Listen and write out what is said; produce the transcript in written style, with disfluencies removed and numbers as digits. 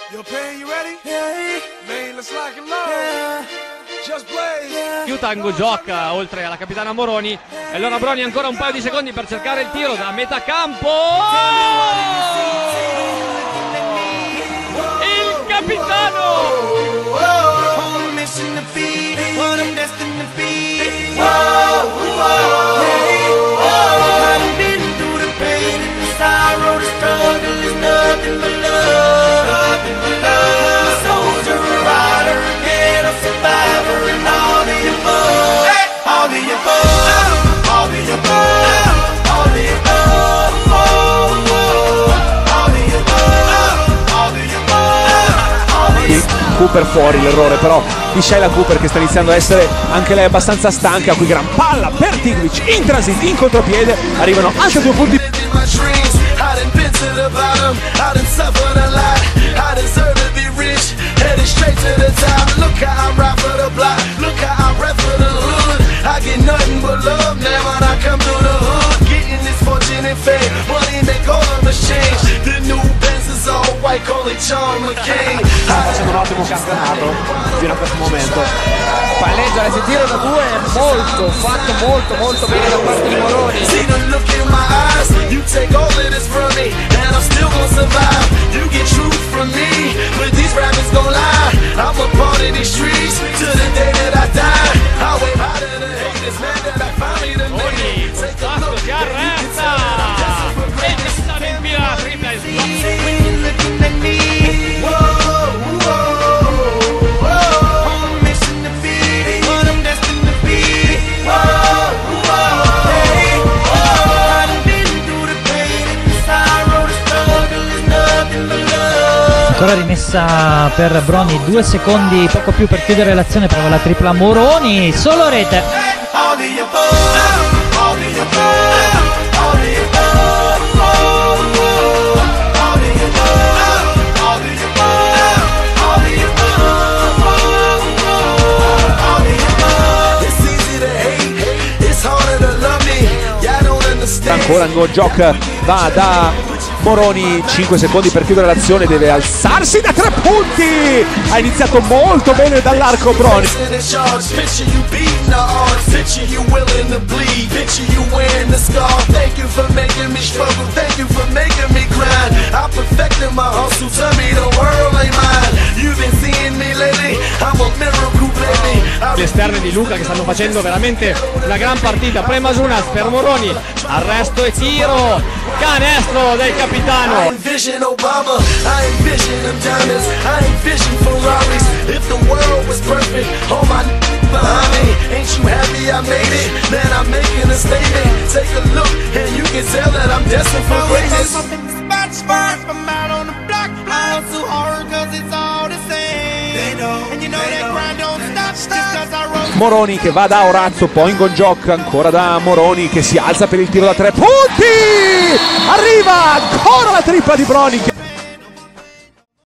Più tango gioca oltre alla capitana Moroni. E allora Broni ancora un paio di secondi per cercare il tiro da metà campo. Il capitano! Cooper fuori, l'errore però di Sheila Cooper, che sta iniziando a essere anche lei abbastanza stanca. Qui gran palla per Tigric in transit, in contropiede, arrivano altri 2 punti. Sta facendo un ottimo campionato fino a questo momento. Palleggio, adesso il tiro da 2 molto, fatto molto bene da parte di Moroni. Si arresta e ci sta in via tripla Ancora rimessa per Broni, 2 secondi, poco più per chiudere l'azione, prova la tripla Moroni, solo rete. Ancora un go gioc va da Moroni, 5 secondi per chiudere l'azione, deve alzarsi da 3 punti. Ha iniziato molto bene dall'arco Broni. Le esterne di Luca che stanno facendo veramente una gran partita. Premasunas per Moroni, arresto e tiro, canestro del capitano. Moroni che va da Orazzo, poi in gioco ancora da Moroni che si alza per il tiro da 3 punti. Arriva ancora la tripla di Broni.